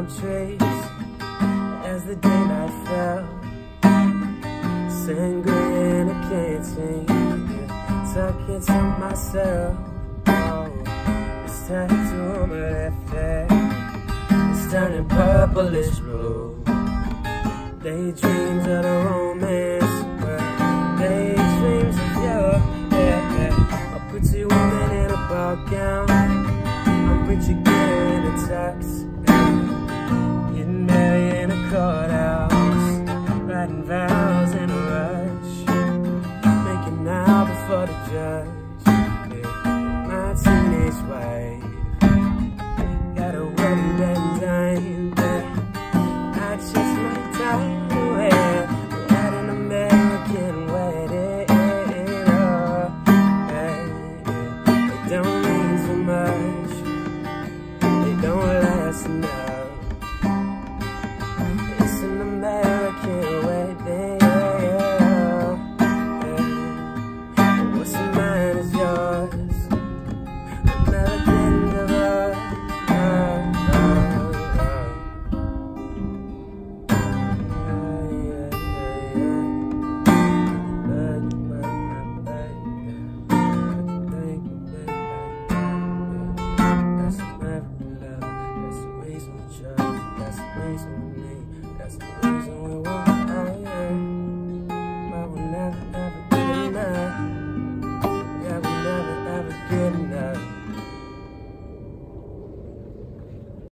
trees as the daylight fell. Sangria in a canteen, so I can't help myself. Oh, this tattoo on my left hand, it's turning purplish blue. Daydreams of the wrong